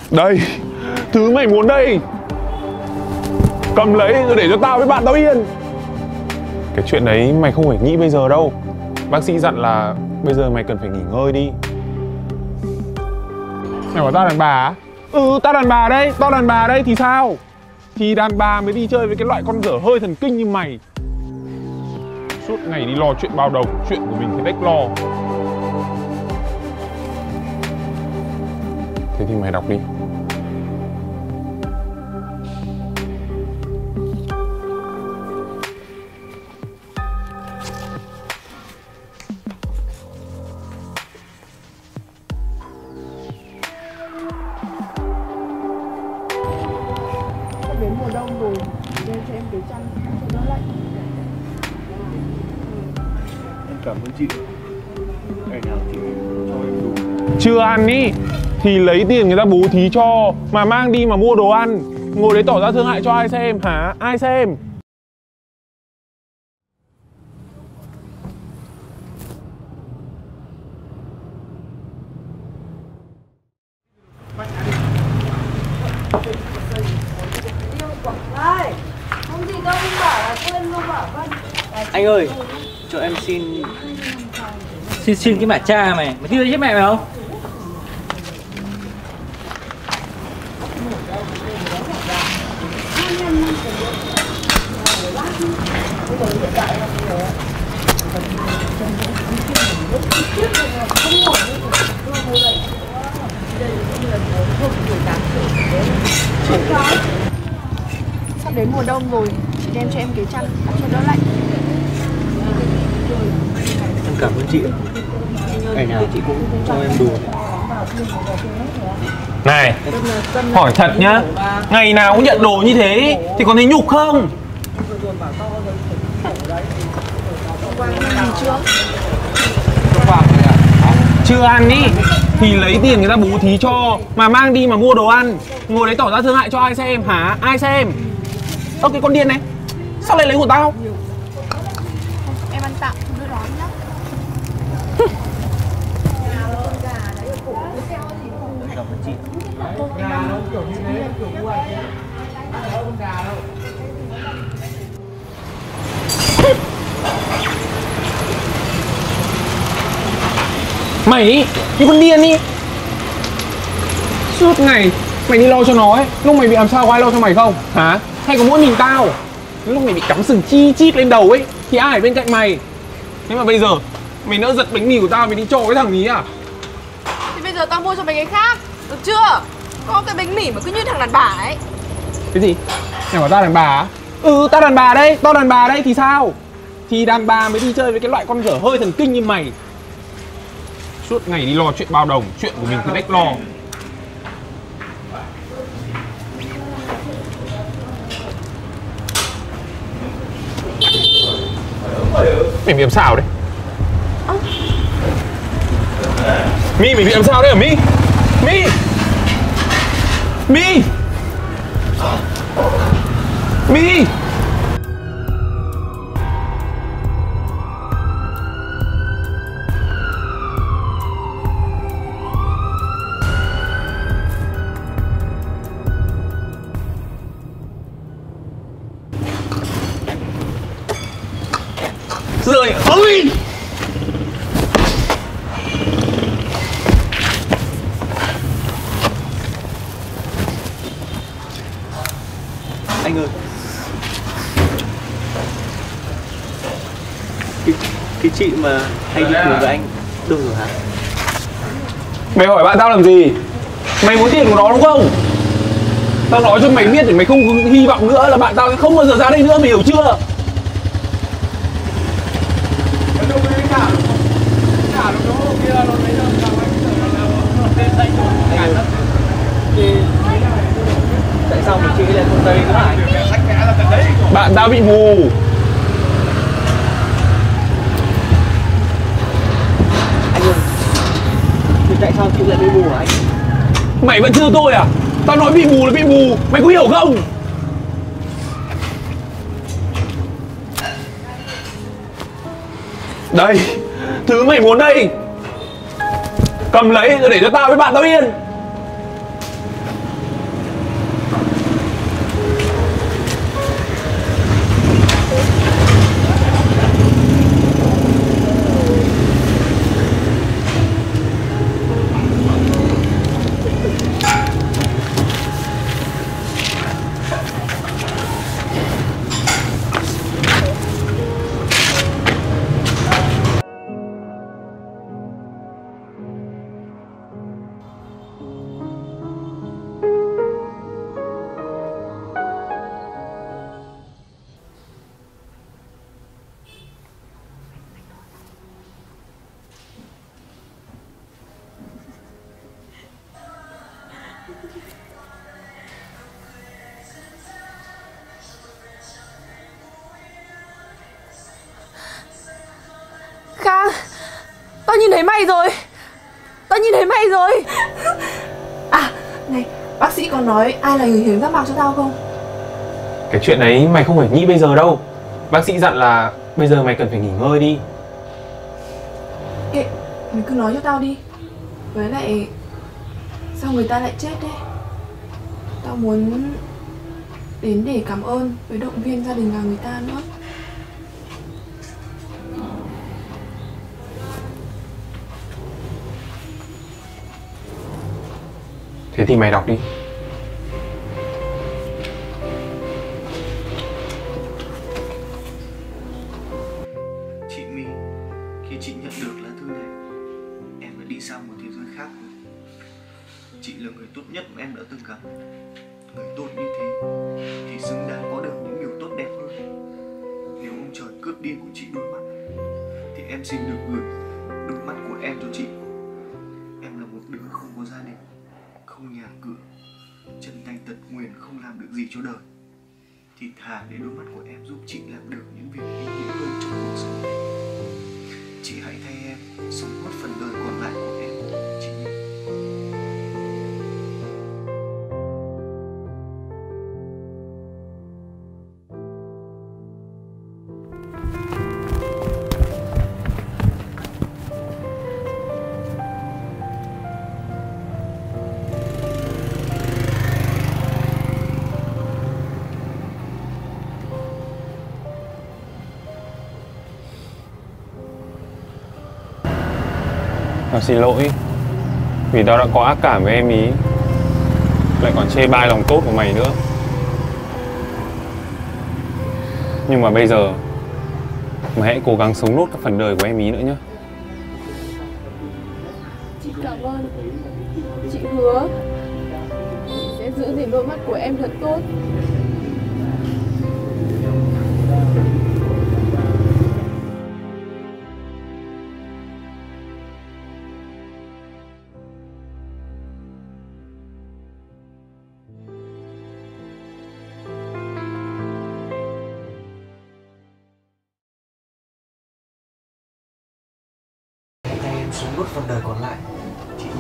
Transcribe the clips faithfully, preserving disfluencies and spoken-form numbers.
Đây, thứ mày muốn đây. Cầm lấy rồi để cho tao với bạn tao yên. Cái chuyện đấy mày không phải nghĩ bây giờ đâu. Bác sĩ dặn là bây giờ mày cần phải nghỉ ngơi đi. Mày bảo tao đàn bà á? Ừ, tao đàn bà đây, tao đàn bà đây thì sao? Thì đàn bà mới đi chơi với cái loại con dở hơi thần kinh như mày. Suốt ngày đi lo chuyện bao đồng, chuyện của mình thì đếch lo. Thế thì mày đọc đi. Đến mùa đông rồi, đem cho em cái chăn cho nó lạnh. Em cảm ơn chị. Ngày nào chị cho em đủ. Chưa ăn ý thì lấy tiền người ta bố thí cho, mà mang đi mà mua đồ ăn. Ngồi đấy tỏ ra thương hại cho ai xem hả? Ai xem? Không gì đâu, anh bảo là quên luôn bảo Vân. Anh ơi, cho em xin xin xin cái mặt cha mày, mày tin chết mẹ mày không? Sắp đến mùa đông rồi, đem cho em cái chăn cho nó lạnh. Em cảm ơn chị. Ngày nào chị cũng cho em đủ. Này, hỏi thật nhá, ngày nào cũng nhận đồ như thế thì có thấy nhục không? Chưa? Chưa ăn ý thì lấy tiền người ta bố thí cho, mà mang đi mà mua đồ ăn. Ngồi đấy tỏ ra thương hại cho ai xem hả? Ai xem? Ơ cái con điên này, sao lại lấy của tao? Em ăn tạm, không đưa đón nhá. Cảm ơn chị. Mày ý, như con điên ý. Suốt ngày mày đi lo cho nó ấy, lúc mày bị làm sao có ai lo cho mày không? Hả? Hay có mỗi mình tao? Lúc mày bị cắm sừng chi chít lên đầu ấy thì ai ở bên cạnh mày? Thế mà bây giờ mày nỡ giật bánh mì của tao mày đi cho cái thằng ý à? Thì bây giờ tao mua cho mày cái khác, được chưa? Có cái bánh mì mà cứ như thằng đàn bà ấy. Cái gì? Mày bảo tao đàn bà á? Ừ, tao đàn bà đây, tao đàn bà đây thì sao? Thì đàn bà mới đi chơi với cái loại con dở hơi thần kinh như mày. Suốt ngày đi lo chuyện bao đồng, chuyện của mình thì đếch lo. Mày bị làm sao đấy? À. My, mày bị làm sao đấy hả My? My! My! My! Rồi ơi! Anh ơi, cái, cái chị mà hay đi cùng với anh đâu rồi hả? Mày hỏi bạn tao làm gì? Mày muốn tiền của nó đúng không? Tao nói cho mày biết để mày không hy vọng nữa là bạn tao sẽ không bao giờ ra đây nữa, mày hiểu chưa? Tại sao mà chị lại không tới nữa hả? Bạn tao bị mù. Anh ơi, thì tại sao chị lại bị mù hả anh? Mày vẫn chưa tôi à? Tao nói bị mù là bị mù, mày có hiểu không? Đây, thứ mày muốn đây. Cầm lấy rồi để cho tao với bạn tao yên. Khang, tao nhìn thấy mày rồi. Tao nhìn thấy mày rồi. À, này, bác sĩ có nói ai là người hiến giác mạc cho tao không? Cái chuyện đấy mày không phải nghĩ bây giờ đâu. Bác sĩ dặn là bây giờ mày cần phải nghỉ ngơi đi. Kệ, mày cứ nói cho tao đi. Với lại, sao người ta lại chết đấy? Tao muốn đến để cảm ơn với động viên gia đình và người ta nữa. Thế thì mày đọc đi. Chị My, khi chị nhận được lá thư này, em đã đi sang một thế giới khác. Chị là người tốt nhất mà em đã từng gặp. Người tốt như thế thì xứng đáng có được những điều tốt đẹp hơn. Nếu ông trời cướp đi của chị đôi mắt, thì em xin được gửi đôi mắt của em cho chị. Em là một đứa không có gia đình, không nhà cửa, chân tay tật nguyền, không làm được gì cho đời. Thì thà để đôi mắt của em giúp chị làm được những việc ý nghĩa hơn trong cuộc sống này. Chị hãy thay em sống nốt phần đời còn lại của em, chị nhé. Tao xin lỗi vì tao đã có ác cảm với em ý, lại còn chê bai lòng tốt của mày nữa. Nhưng mà bây giờ mày hãy cố gắng sống nốt các phần đời của em ý nữa nhé. Chị cảm ơn. Chị hứa chị sẽ giữ gìn đôi mắt của em thật tốt. Thay em sống nốt phần đời còn lại, chị nhé.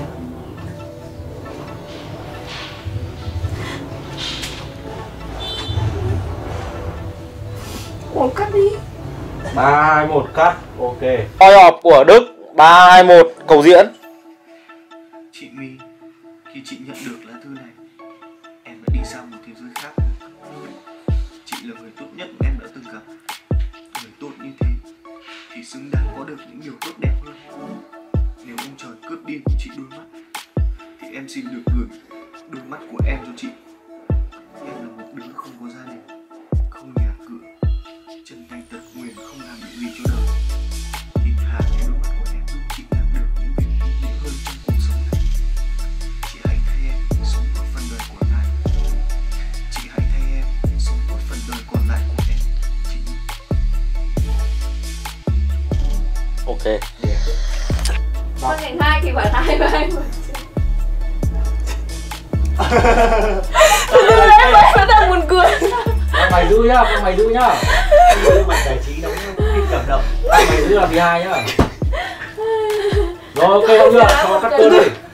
Ủa, cắt đi. ba hai một cắt. Ok. Coi họp của Đức. ba hai một cầu diễn. Chị My, khi chị nhận được lá thư này, em đã đi sang một thế giới khác. Chị là người tốt nhất mà em đã từng gặp. Người tốt như thế thì xứng đáng có được những điều tốt đẹp hơn. Nếu ông trời cướp đi của chị đôi mắt, thì em xin được gửi đôi mắt của em cho chị. Em là một đứa không có gia đình, không nhà cửa, chân tay tật nguyền, không làm được gì cho đời. Thì thà để đôi mắt của em giúp chị làm được những việc ý nghĩa hơn trong cuộc sống này. Chị hãy thay em sống nốt phần đời còn lại. Chị hãy thay em sống nốt phần đời còn lại của em, chị. Ok. Con thành hai thì phải hai và hai. Tự dưng em vẫn đang buồn cười. Mày vui nhá, mày vui nhá. Mày giải trí đóng phim cảm động. Mày vui là vì hai nhá. Rồi ok không chưa? Cho cắt cơn đi.